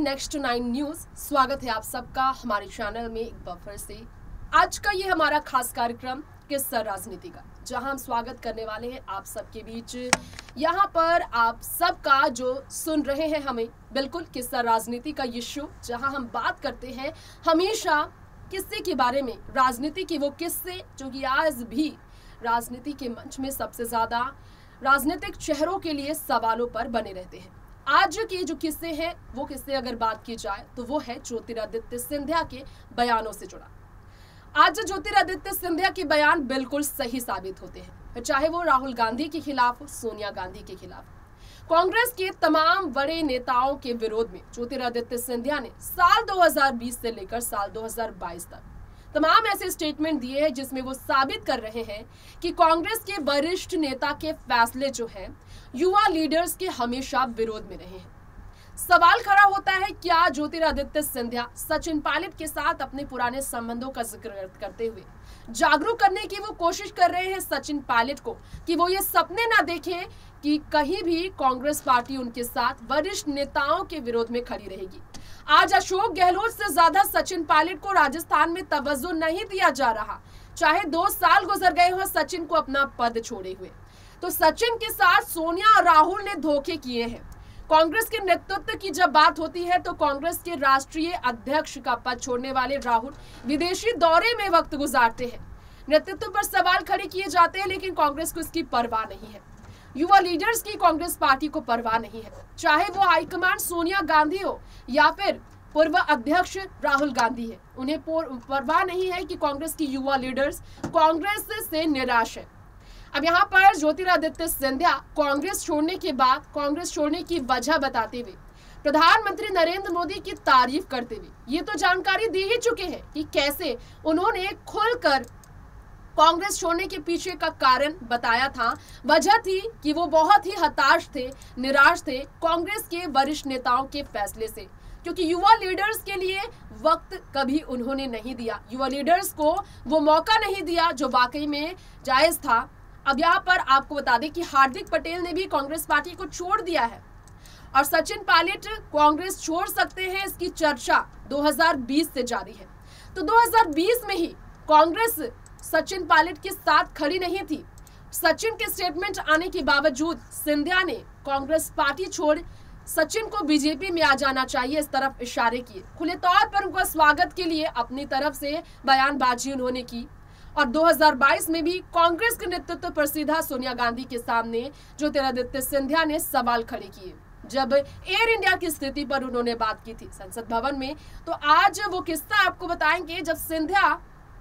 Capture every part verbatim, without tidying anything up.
Next nine news. स्वागत है आप सबका हमारे चैनल में एक बार फिर से। आज का ये हमारा खास कार्यक्रम किस्सा राजनीति का, जहां हम स्वागत करने वाले हैं आप सबके बीच। यहां पर आप सबका जो सुन रहे हैं हमें बिल्कुल किस्सा राजनीति का ये शो, जहां हम बात करते हैं हमेशा किस्से के बारे में, राजनीति के वो किस्से जो कि आज भी राजनीति के मंच में सबसे ज्यादा राजनीतिक चेहरों के लिए सवालों पर बने रहते हैं। आज के जो किस्से हैं वो किस्से अगर बात की जाए तो वो है ज्योतिरादित्य सिंधिया के बयानों से जुड़ा। आज ज्योतिरादित्य सिंधिया के बयान बिल्कुल सही साबित होते हैं, चाहे वो राहुल गांधी के खिलाफ हो, सोनिया गांधी के खिलाफ, कांग्रेस के तमाम बड़े नेताओं के विरोध में ज्योतिरादित्य सिंधिया ने साल दो हज़ार बीस से लेकर साल दो हज़ार बाईस तक तमाम ऐसे स्टेटमेंट दिए हैं जिसमें वो साबित कर रहे हैं कि कांग्रेस के वरिष्ठ नेता के फैसले जो हैं युवा लीडर्स के हमेशा विरोध में रहे हैं। सवाल खड़ा होता है, क्या ज्योतिरादित्य सिंधिया सचिन पायलट के साथ अपने पुराने संबंधों का जिक्र करते हुए जागरूक करने की वो कोशिश कर रहे हैं सचिन पायलट को कि वो ये सपने ना देखें कि कहीं भी कांग्रेस पार्टी उनके साथ वरिष्ठ नेताओं के विरोध में खड़ी रहेगी। आज अशोक गहलोत से ज्यादा सचिन पायलट को राजस्थान में तवज्जो नहीं दिया जा रहा, चाहे दो साल गुजर गए हो सचिन को अपना पद छोड़े हुए। तो सचिन के साथ सोनिया और राहुल ने धोखे किए हैं। कांग्रेस के नेतृत्व की जब बात होती है तो कांग्रेस के राष्ट्रीय अध्यक्ष का पद छोड़ने वाले राहुल विदेशी दौरे में वक्त गुजारते हैं। नेतृत्व पर सवाल खड़े किए जाते हैं, लेकिन कांग्रेस को इसकी परवाह नहीं है। युवा लीडर्स की कांग्रेस पार्टी को परवाह नहीं है, चाहे वो हाईकमान सोनिया गांधी हो या फिर पूर्व अध्यक्ष राहुल गांधी है। उन्हें परवाह नहीं है कि कांग्रेस की युवा लीडर्स कांग्रेस से निराश है। अब यहाँ पर ज्योतिरादित्य सिंधिया कांग्रेस छोड़ने के बाद कांग्रेस छोड़ने की वजह बताते हुए प्रधानमंत्री नरेंद्र मोदी की तारीफ करते हुए ये तो जानकारी दे ही चुके हैं कि कैसे उन्होंने खुलकर कांग्रेस छोड़ने के पीछे का कारण बताया था। वजह थी कि वो बहुत ही हताश थे, निराश थे कांग्रेस के वरिष्ठ नेताओं के फैसले से, क्योंकि युवा लीडर्स के लिए वक्त कभी उन्होंने नहीं दिया, युवा लीडर्स को वो मौका नहीं दिया जो वाकई में जायज था। अब यहाँ पर आपको बता दें कि हार्दिक पटेल ने भी कांग्रेस पार्टी को छोड़ दिया है और सचिन पायलट कांग्रेस छोड़ सकते हैं, इसकी चर्चा दो हज़ार बीस से जारी है। तो दो हज़ार बीस में ही कांग्रेस सचिन पायलट के साथ खड़ी नहीं थी। सचिन के स्टेटमेंट आने के बावजूद सिंधिया ने कांग्रेस पार्टी छोड़ सचिन को बीजेपी में आ जाना चाहिए इस तरफ इशारे किए। खुले तौर पर उनका स्वागत के लिए अपनी तरफ से बयानबाजी उन्होंने की और दो हज़ार बाईस में भी कांग्रेस के नेतृत्व पर सीधा सोनिया गांधी के सामने ज्योतिरादित्य सिंधिया ने सवाल खड़े किए। जब एयर इंडिया की स्थिति पर उन्होंने बात की थी संसद भवन में, तो आज वो किस्सा आपको बताएंगे जब सिंधिया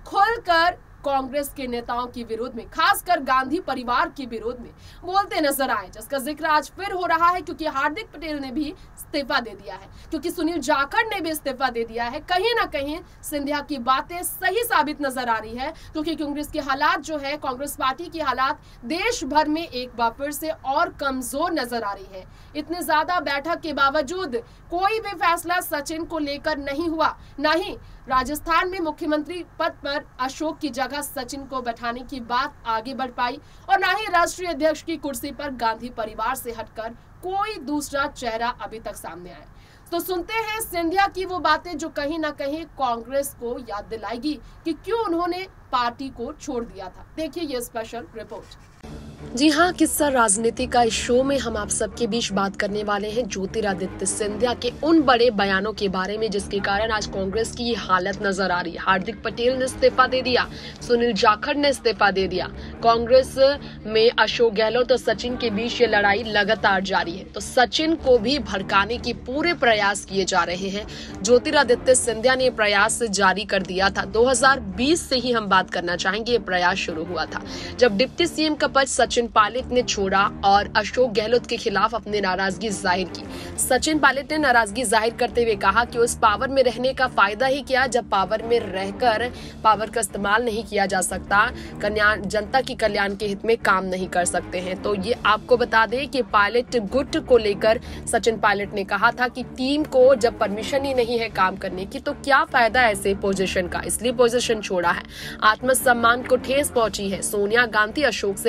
खुलकर कांग्रेस के नेताओं के विरोध में, खासकर गांधी परिवार के विरोध में बोलते नजर आए, जिसका जिक्र आज फिर हो रहा है क्योंकि हार्दिक पटेल ने भी इस्तीफा दे दिया है, क्योंकि सुनील जाखड़ ने भी इस्तीफा दे दिया है। कहीं ना कहीं सिंधिया की बातें सही साबित नजर आ रही है, क्योंकि कांग्रेस के हालात जो है, कांग्रेस पार्टी की हालात देश भर में एक बार फिर से और कमजोर नजर आ रही है। इतने ज्यादा बैठक के बावजूद कोई भी फैसला सचिन को लेकर नहीं हुआ, ना ही राजस्थान में मुख्यमंत्री पद पर अशोक की जगह सचिन को बैठाने की बात आगे बढ़ पाई और ना ही राष्ट्रीय अध्यक्ष की कुर्सी पर गांधी परिवार से हटकर कोई दूसरा चेहरा अभी तक सामने आया। तो सुनते हैं सिंधिया की वो बातें जो कहीं ना कहीं कांग्रेस को याद दिलाएगी कि क्यों उन्होंने पार्टी को छोड़ दिया था। देखिए ये स्पेशल रिपोर्ट। जी हाँ, किस्सा राजनीति का इस शो में हम आप सबके बीच बात करने वाले हैं ज्योतिरादित्य सिंधिया के उन बड़े बयानों के बारे में जिसके कारण आज कांग्रेस की ये हालत नजर आ रही है। हार्दिक पटेल ने इस्तीफा दे दिया, सुनील जाखड़ ने इस्तीफा दे दिया, कांग्रेस में अशोक गहलोत और सचिन के बीच ये लड़ाई लगातार जारी है। तो सचिन को भी भड़काने की पूरे प्रयास किए जा रहे हैं। ज्योतिरादित्य सिंधिया ने प्रयास जारी कर दिया था। दो हज़ार बीस से ही हम बात करना चाहेंगे, ये प्रयास शुरू हुआ था जब डिप्टी सीएम का पद सचिन पायलट ने छोड़ा और अशोक गहलोत के खिलाफ अपनी नाराजगी जाहिर की। सचिन पायलट ने नाराजगी जाहिर करते हुए कहा कि उस पावर में रहने का फायदा ही क्या जब पावर में रहकर पावर का इस्तेमाल नहीं किया जा सकता, कल्याण जनता की कल्याण के हित में काम नहीं कर सकते हैं। तो ये आपको बता दें कि पायलट गुट को लेकर सचिन पायलट ने कहा था कि टीम को जब परमिशन ही नहीं है काम करने की तो क्या फायदा ऐसे पोजीशन का, इसलिए पोजीशन छोड़ा है। आत्मसम्मान को ठेस पहुंची है। सोनिया गांधी अशोक से वो नाराज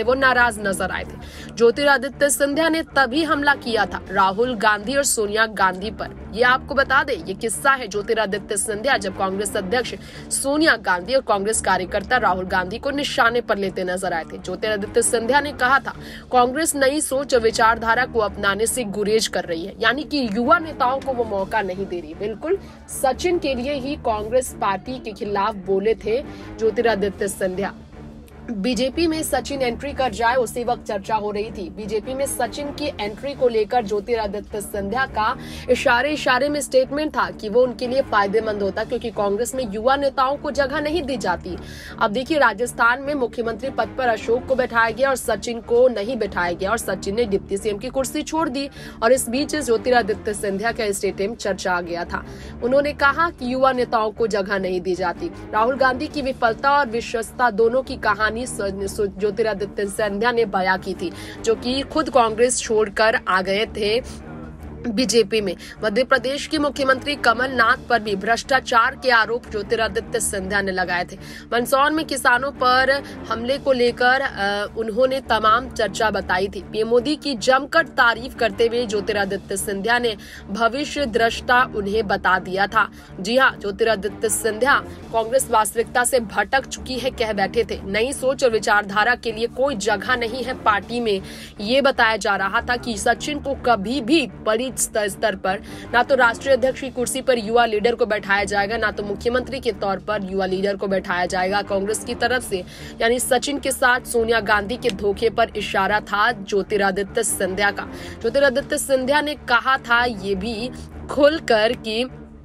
नाराज नजर आए थे। ज्योतिरादित्य सिंधिया ने तभी हमला किया था राहुल गांधी और सोनिया गांधी पर। ये आपको बता दें, ये किस्सा है ज्योतिरादित्य सिंधिया जब कांग्रेस अध्यक्ष सोनिया गांधी और कांग्रेस कार्यकर्ता राहुल गांधी को निशाने पर लेते नजर आए थे। ज्योतिरादित्य सिंधिया ने कहा था, कांग्रेस नई सोच और विचारधारा को अपनाने से गुरेज कर रही है, यानी कि युवा नेताओं को वो मौका नहीं दे रही। बिल्कुल सचिन के लिए ही कांग्रेस पार्टी के खिलाफ बोले थे ज्योतिरादित्य सिंधिया। बीजेपी में सचिन एंट्री कर जाए उसी वक्त चर्चा हो रही थी। बीजेपी में सचिन की एंट्री को लेकर ज्योतिरादित्य सिंधिया का इशारे इशारे में स्टेटमेंट था कि वो उनके लिए फायदेमंद होता, क्योंकि कांग्रेस में युवा नेताओं को जगह नहीं दी जाती। अब देखिए, राजस्थान में मुख्यमंत्री पद पर अशोक को बैठाया गया और सचिन को नहीं बैठाया गया और सचिन ने डिप्टी सीएम की कुर्सी छोड़ दी। और इस बीच ज्योतिरादित्य सिंधिया का स्टेटमेंट चर्चा आ गया था। उन्होंने कहा कि युवा नेताओं को जगह नहीं दी जाती। राहुल गांधी की विफलता और विश्वसता दोनों की कहानी ज्योतिरादित्य सिंधिया ने बयां की थी, जो कि खुद कांग्रेस छोड़कर आ गए थे बीजेपी में। मध्य प्रदेश के मुख्यमंत्री कमलनाथ पर भी भ्रष्टाचार के आरोप ज्योतिरादित्य सिंधिया ने लगाए थे। मंदसौर में किसानों पर हमले को लेकर उन्होंने तमाम चर्चा बताई थी। पीएम मोदी की जमकर तारीफ करते हुए ज्योतिरादित्य सिंधिया ने भविष्य दृष्टा उन्हें बता दिया था। जी हाँ, ज्योतिरादित्य सिंधिया कांग्रेस वास्तविकता से भटक चुकी है कह बैठे थे। नई सोच और विचारधारा के लिए कोई जगह नहीं है पार्टी में। ये बताया जा रहा था कि सचिन को कभी भी बड़ी स्तर पर ना तो राष्ट्रीय अध्यक्ष की कुर्सी पर युवा लीडर को बैठाया जाएगा, ना तो मुख्यमंत्री के तौर पर युवा लीडर को बैठाया जाएगा कांग्रेस की तरफ से। यानी सचिन के साथ सोनिया गांधी के धोखे पर इशारा था ज्योतिरादित्य सिंधिया का। ज्योतिरादित्य सिंधिया ने कहा था ये भी खुलकर कि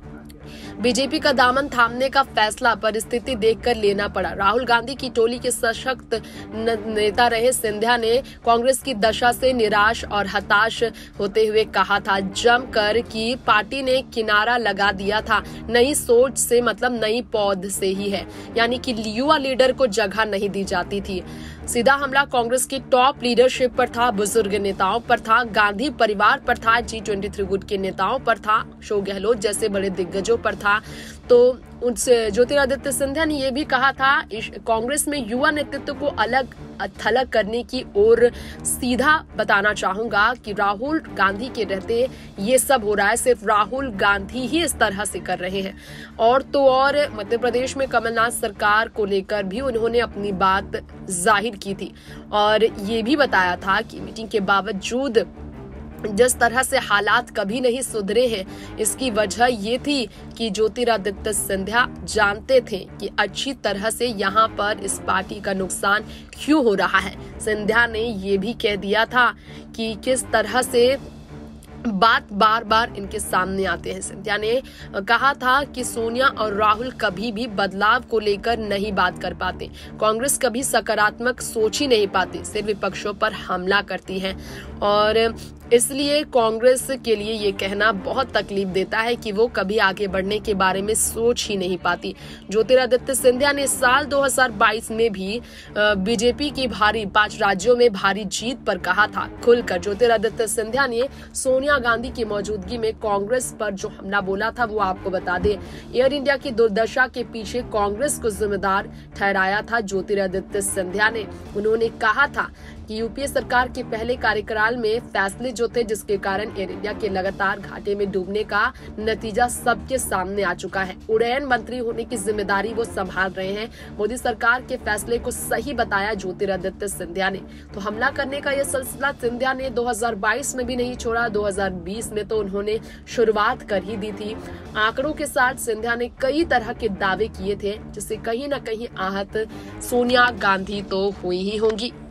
बीजेपी का दामन थामने का फैसला परिस्थिति देखकर लेना पड़ा। राहुल गांधी की टोली के सशक्त नेता रहे सिंधिया ने कांग्रेस की दशा से निराश और हताश होते हुए कहा था जमकर कि पार्टी ने किनारा लगा दिया था। नई सोच से मतलब नई पौध से ही है, यानी कि युवा लीडर को जगह नहीं दी जाती थी। सीधा हमला कांग्रेस की टॉप लीडरशिप पर था, बुजुर्ग नेताओं पर था, गांधी परिवार पर था, जी ट्वेंटी थ्री गुट के नेताओं पर था, अशोक गहलोत जैसे बड़े दिग्गजों पर था। तो उनसे ज्योतिरादित्य सिंधिया ने यह भी कहा था कांग्रेस में युवा नेतृत्व को अलग थलग करने की ओर सीधा बताना चाहूंगा कि राहुल गांधी के रहते ये सब हो रहा है, सिर्फ राहुल गांधी ही इस तरह से कर रहे हैं। और तो और मध्य प्रदेश में कमलनाथ सरकार को लेकर भी उन्होंने अपनी बात जाहिर की थी और ये भी बताया था कि मीटिंग के बावजूद जिस तरह से हालात कभी नहीं सुधरे हैं, इसकी वजह ये थी कि ज्योतिरादित्य सिंधिया जानते थे कि अच्छी तरह से यहाँ पर इस पार्टी का नुकसान क्यों हो रहा है। सिंधिया ने ये भी कह दिया था कि किस तरह से बात बार बार इनके सामने आते हैं। सिंधिया ने कहा था कि सोनिया और राहुल कभी भी बदलाव को लेकर नहीं बात कर पाते, कांग्रेस कभी सकारात्मक सोच ही नहीं पाती, सिर्फ विपक्षों पर हमला करती है और इसलिए कांग्रेस के लिए ये कहना बहुत तकलीफ देता है कि वो कभी आगे बढ़ने के बारे में सोच ही नहीं पाती। ज्योतिरादित्य सिंधिया ने साल दो हज़ार बाईस में भी बीजेपी की भारी पांच राज्यों में भारी जीत पर कहा था खुलकर। ज्योतिरादित्य सिंधिया ने सोनिया गांधी की मौजूदगी में कांग्रेस पर जो हमला बोला था वो आपको बता दें। एयर इंडिया की दुर्दशा के पीछे कांग्रेस को जिम्मेदार ठहराया था ज्योतिरादित्य सिंधिया ने। उन्होंने कहा था कि यूपीए सरकार के पहले कार्यकाल में फैसले जो थे जिसके कारण एयर इंडिया के लगातार घाटे में डूबने का नतीजा सबके सामने आ चुका है। उड़ान मंत्री होने की जिम्मेदारी वो संभाल रहे हैं। मोदी सरकार के फैसले को सही बताया ज्योतिरादित्य सिंधिया ने। तो हमला करने का यह सिलसिला सिंधिया ने दो हज़ार बाईस में भी नहीं छोड़ा, दो हज़ार बीस में तो उन्होंने शुरुआत कर ही दी थी। आंकड़ों के साथ सिंधिया ने कई तरह के दावे किए थे जिससे कहीं ना कहीं आहत सोनिया गांधी तो हुई ही होंगी।